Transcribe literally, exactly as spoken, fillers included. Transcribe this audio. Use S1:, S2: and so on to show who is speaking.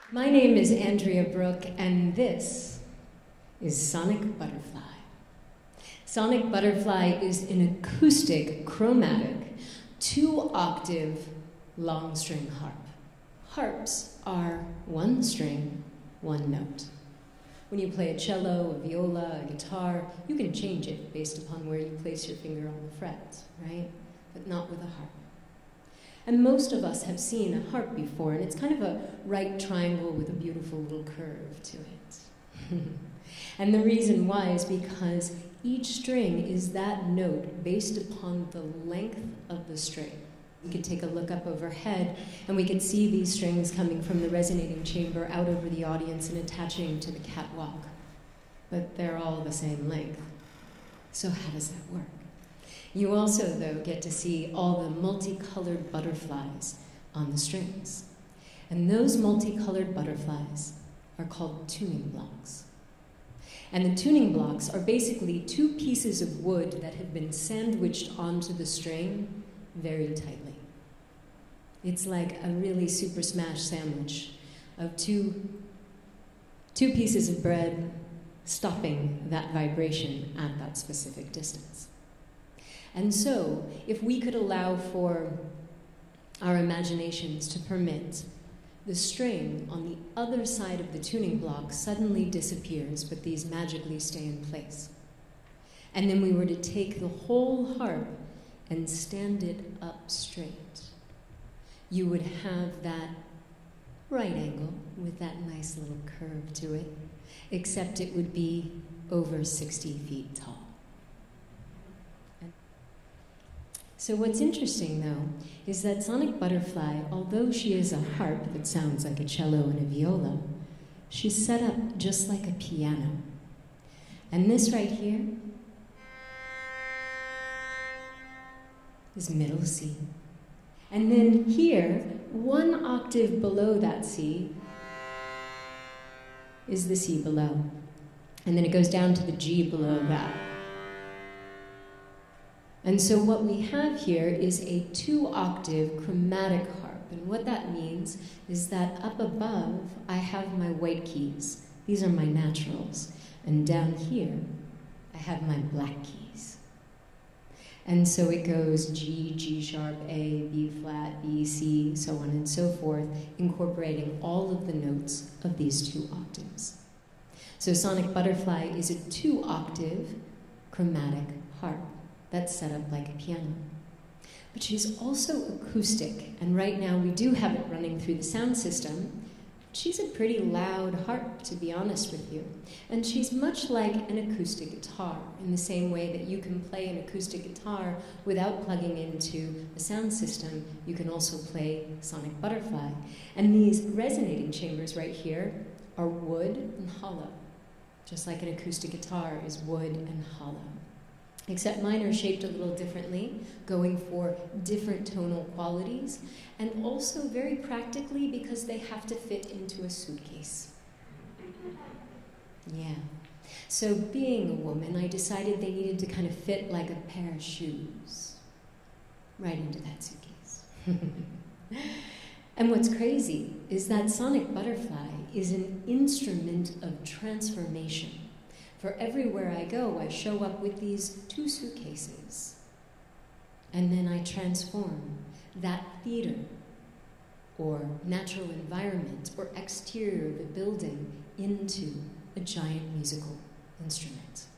S1: My name is Andrea Brook, and this is Sonic Butterfly. Sonic Butterfly is an acoustic, chromatic, two-octave long-string harp. Harps are one string, one note. When you play a cello, a viola, a guitar, you can change it based upon where you place your finger on the fret, right? But not with a harp. And most of us have seen a harp before, and it's kind of a right triangle with a beautiful little curve to it. And the reason why is because each string is that note based upon the length of the string. We could take a look up overhead, and we can see these strings coming from the resonating chamber out over the audience and attaching to the catwalk. But they're all the same length. So how does that work? You also, though, get to see all the multicolored butterflies on the strings. And those multicolored butterflies are called tuning blocks. And the tuning blocks are basically two pieces of wood that have been sandwiched onto the string very tightly. It's like a really super smash sandwich of two, two pieces of bread stopping that vibration at that specific distance. And so, if we could allow for our imaginations to permit, the string on the other side of the tuning block suddenly disappears, but these magically stay in place. And then we were to take the whole harp and stand it up straight. You would have that right angle with that nice little curve to it, except it would be over sixty feet tall. So what's interesting, though, is that Sonic Butterfly, although she is a harp that sounds like a cello and a viola, she's set up just like a piano. And this right here is middle C. And then here, one octave below that C, is the C below. And then it goes down to the G below that. And so what we have here is a two-octave chromatic harp. And what that means is that up above, I have my white keys. These are my naturals. And down here, I have my black keys. And so it goes G, G sharp, A, B flat, B, C, so on and so forth, incorporating all of the notes of these two octaves. So Sonic Butterfly is a two-octave chromatic harp that's set up like a piano. But she's also acoustic, and right now we do have it running through the sound system. She's a pretty loud harp, to be honest with you. And she's much like an acoustic guitar, in the same way that you can play an acoustic guitar without plugging into a sound system. You can also play Sonic Butterfly. And these resonating chambers right here are wood and hollow, just like an acoustic guitar is wood and hollow. Except mine are shaped a little differently, going for different tonal qualities, and also very practically because they have to fit into a suitcase. Yeah. So being a woman, I decided they needed to kind of fit like a pair of shoes right into that suitcase. And what's crazy is that Sonic Butterfly is an instrument of transformation. For everywhere I go, I show up with these two suitcases. And then I transform that theater, or natural environment, or exterior of the building into a giant musical instrument.